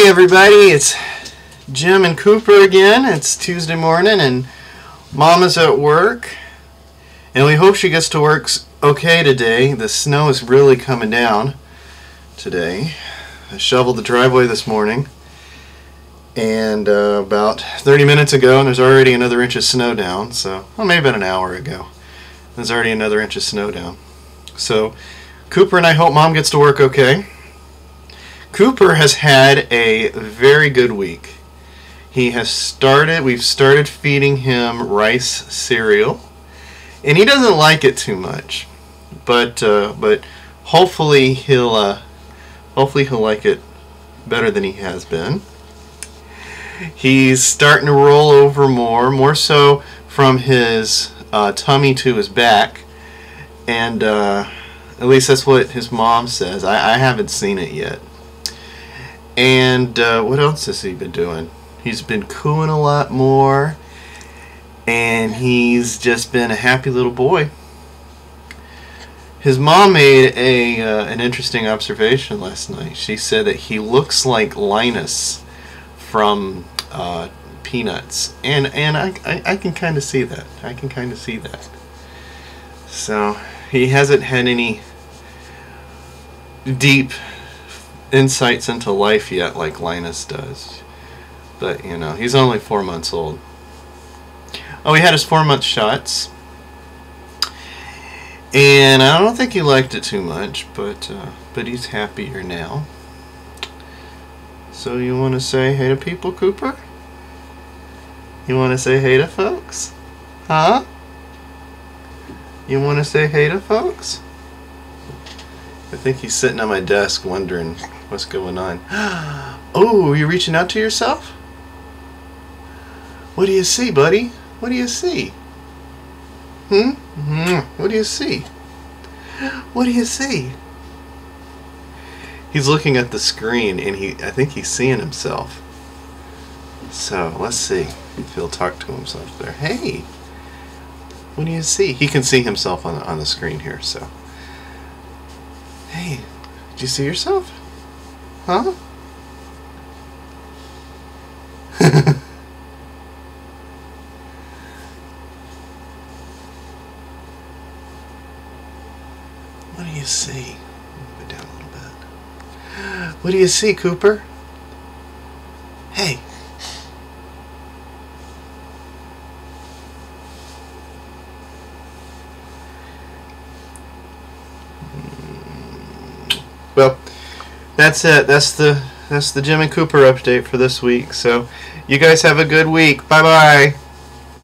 Hey everybody, it's Jim and Cooper again. It's Tuesday morning and Mama's at work, and we hope she gets to work okay today. The snow is really coming down today. I shoveled the driveway this morning, and about 30 minutes ago, and there's already another inch of snow down. So, well, maybe about an hour ago, there's already another inch of snow down. So Cooper and I hope Mom gets to work okay. Cooper has had a very good week. We've started feeding him rice cereal, and he doesn't like it too much, but hopefully he'll like it better than he has been. He's starting to roll over more so from his tummy to his back, and at least that's what his mom says. I haven't seen it yet. And what else has he been doing? He's been cooing a lot more, and he's just been a happy little boy. His mom made an interesting observation last night. She said that he looks like Linus from Peanuts, and I can kind of see that. I can kind of see that. So he hasn't had any deep insights into life yet like Linus does, but you know, he's only 4 months old. Oh, he had his 4-month shots, and I don't think he liked it too much, but he's happier now. So you want to say hey to people, Cooper? You want to say hey to folks? Huh? You want to say hey to folks? I think he's sitting on my desk wondering what's going on. Oh, are you reaching out to yourself? What do you see, buddy? What do you see? What do you see? What do you see? He's looking at the screen, and I think he's seeing himself. So let's see if he'll talk to himself there. Hey, what do you see? He can see himself on the screen here, so. Hey, did you see yourself? Huh? What do you see? Move it down a little bit. What do you see, Cooper? Hey. Well, that's it. That's the Jim and Cooper update for this week. So you guys have a good week. Bye-bye.